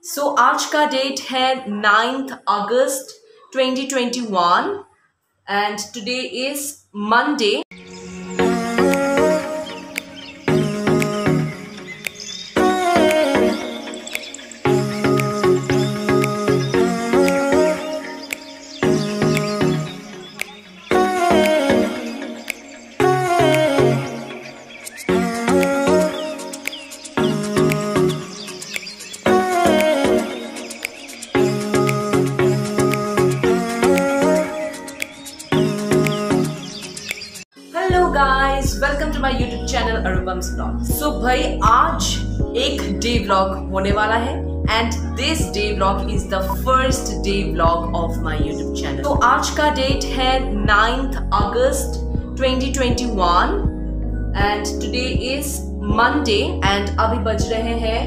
आज का डेट है 9th August 2021 and today is Monday. Hello guys, welcome to my YouTube channel Arupam's vlog. So भाई आज एक डे व्लॉग होने वाला है and this day vlog is the first day vlog of my YouTube channel. तो आज का डेट है 9th August 2021 and today is Monday एंड अभी बज रहे हैं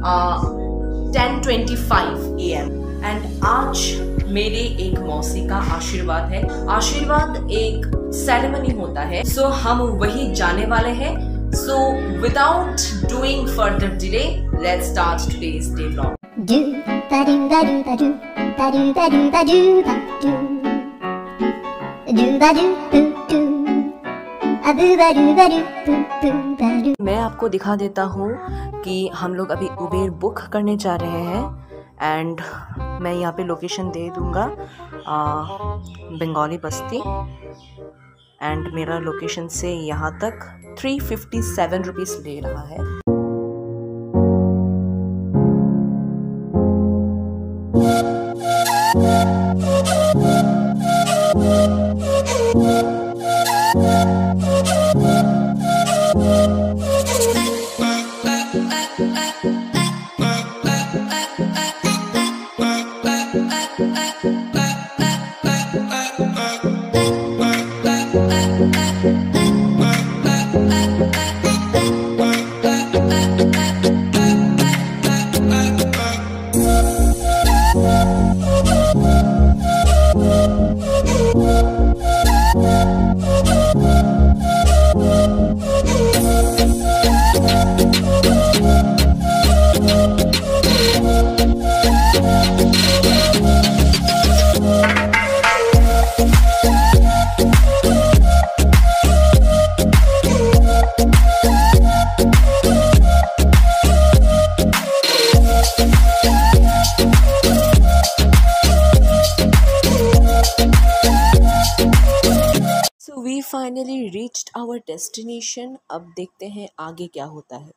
10:25 AM एंड आज मेरे एक मौसी का आशीर्वाद है। आशीर्वाद एक सेरेमनी होता है, सो हम वही जाने वाले हैं। So without doing further delay, let's start today's day vlog. मैं आपको दिखा देता हूँ कि हम लोग अभी उबेर बुक करने जा रहे हैं एंड मैं यहाँ पे लोकेशन दे दूँगा, बंगाली बस्ती, एंड मेरा लोकेशन से यहाँ तक 357 रुपीज़ ले रहा है। We finally reached our destination. अब देखते हैं आगे क्या होता है।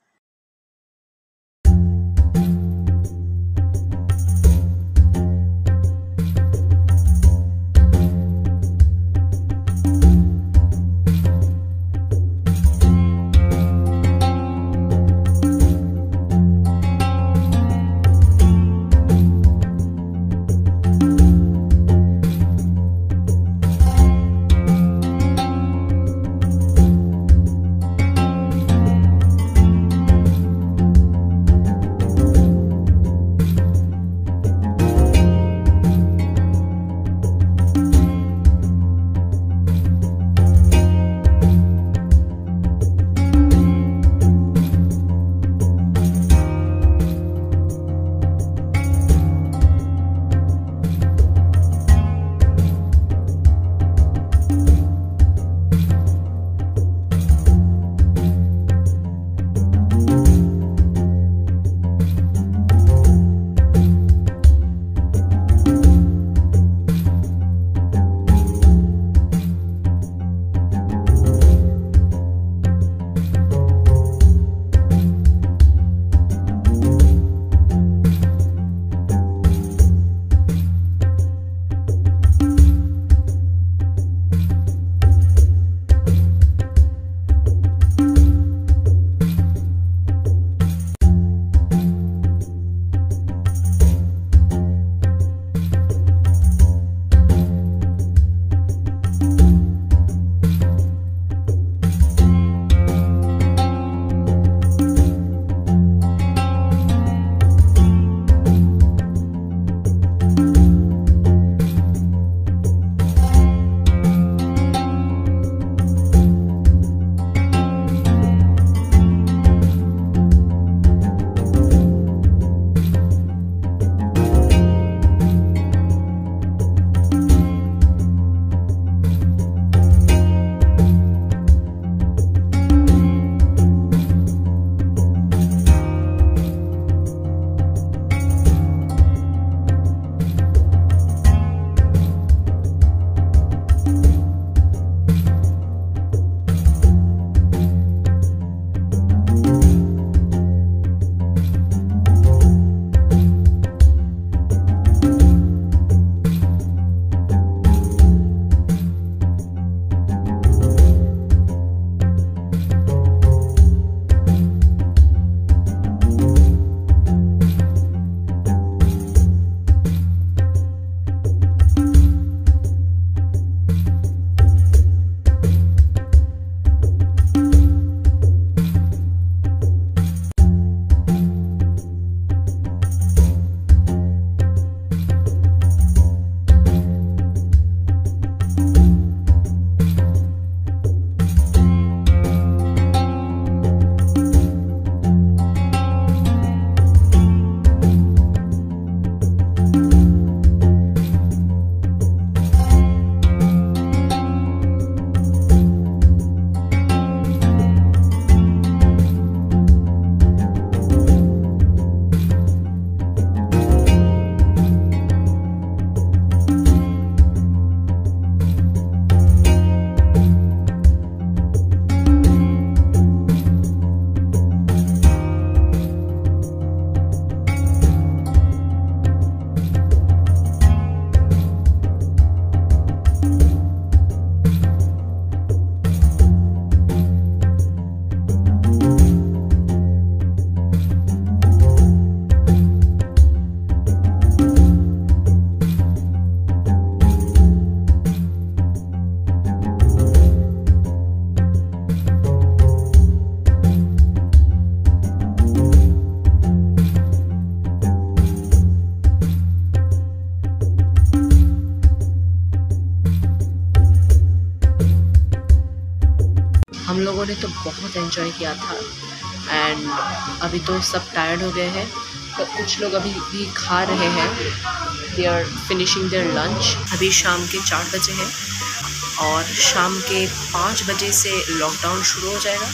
लोगों ने तो बहुत एंजॉय किया था एंड अभी तो सब टायर्ड हो गए हैं, तो कुछ लोग अभी भी खा रहे हैं, they are finishing their lunch. अभी शाम के 4 बजे हैं और शाम के 5 बजे से लॉकडाउन शुरू हो जाएगा।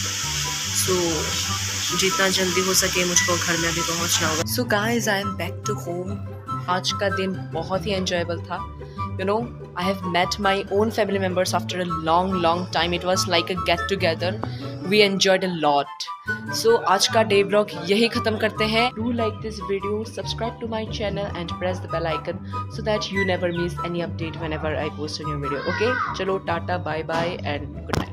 सो जितना जल्दी हो सके मुझको घर में अभी पहुंचना होगा। So guys, I am back to home. आज का दिन बहुत ही एंजॉयबल था। You know, I have met my own family members after a long time. It was like a get together. We enjoyed a lot. So आज का day blog यही ख़त्म करते हैं। Do like this video, subscribe to my channel and press the bell icon so that you never miss any update whenever I post a new video. Okay, चलो tata, bye bye and good night.